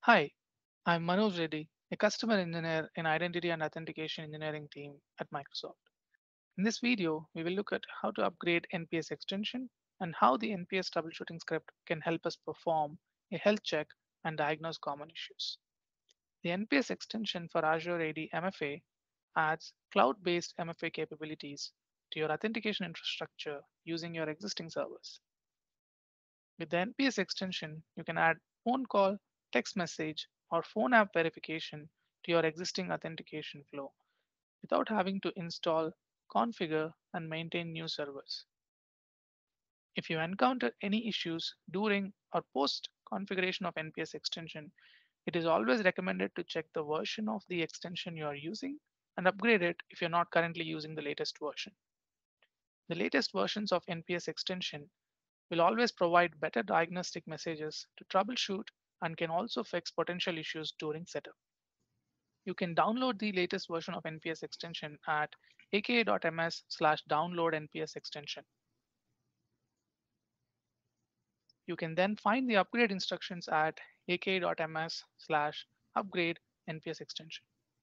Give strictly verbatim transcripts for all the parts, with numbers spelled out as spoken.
Hi, I'm Manoj Reddy, a customer engineer in Identity and Authentication Engineering team at Microsoft. In this video, we will look at how to upgrade N P S extension and how the N P S troubleshooting script can help us perform a health check and diagnose common issues. The N P S extension for Azure A D M F A adds cloud-based M F A capabilities to your authentication infrastructure using your existing servers. With the N P S extension, you can add phone call, text message, or phone app verification to your existing authentication flow without having to install, configure, and maintain new servers. If you encounter any issues during or post configuration of N P S extension, it is always recommended to check the version of the extension you are using and upgrade it if you're not currently using the latest version. The latest versions of N P S extension will always provide better diagnostic messages to troubleshoot and can also fix potential issues during setup. You can download the latest version of N P S extension at aka.ms slash download nps extension. You can then find the upgrade instructions at aka.ms slash upgrade nps extension.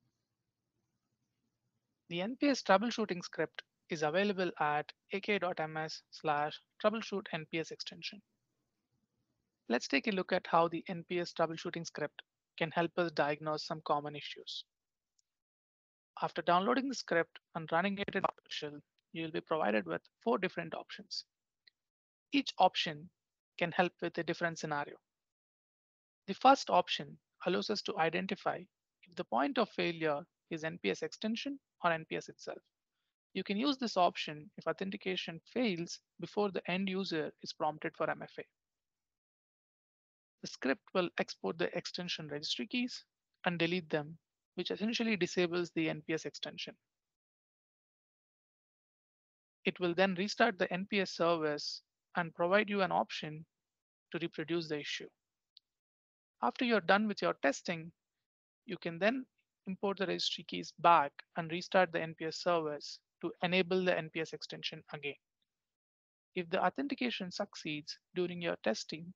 The N P S troubleshooting script is available at aka.ms slash troubleshoot nps extension. Let's take a look at how the N P S troubleshooting script can help us diagnose some common issues. After downloading the script and running it in PowerShell, you will be provided with four different options. Each option can help with a different scenario. The first option allows us to identify if the point of failure is N P S extension or N P S itself. You can use this option if authentication fails before the end user is prompted for M F A. The script will export the extension registry keys and delete them, which essentially disables the N P S extension. It will then restart the N P S service and provide you an option to reproduce the issue. After you're done with your testing, you can then import the registry keys back and restart the N P S service to enable the N P S extension again. If the authentication succeeds during your testing,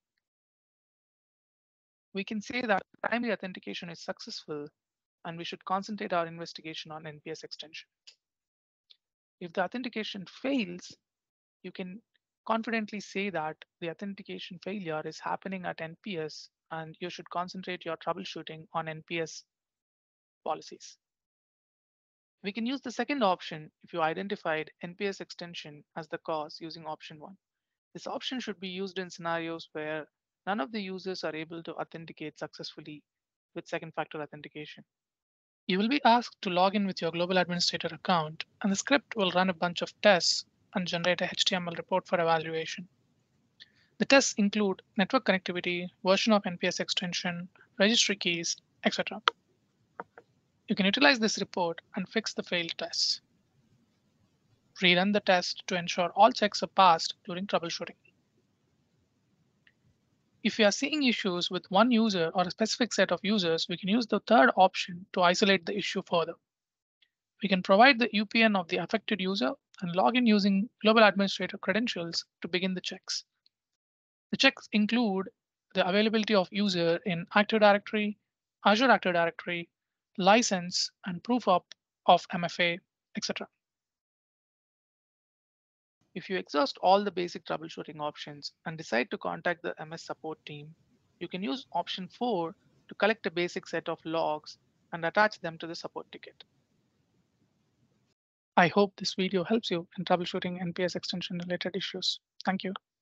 we can say that primary authentication is successful and we should concentrate our investigation on N P S extension. If the authentication fails, you can confidently say that the authentication failure is happening at N P S and you should concentrate your troubleshooting on N P S policies. We can use the second option if you identified N P S extension as the cause using option one. This option should be used in scenarios where none of the users are able to authenticate successfully with second factor authentication. You will be asked to log in with your global administrator account, and the script will run a bunch of tests and generate a H T M L report for evaluation. The tests include network connectivity, version of N P S extension, registry keys, et cetera. You can utilize this report and fix the failed tests. Rerun the test to ensure all checks are passed during troubleshooting. If we are seeing issues with one user or a specific set of users, we can use the third option to isolate the issue further. We can provide the U P N of the affected user and log in using global administrator credentials to begin the checks. The checks include the availability of user in Active Directory, Azure Active Directory, license, and proof of, of M F A, et cetera. If you exhaust all the basic troubleshooting options and decide to contact the M S support team, you can use option four to collect a basic set of logs and attach them to the support ticket. I hope this video helps you in troubleshooting N P S extension related issues. Thank you.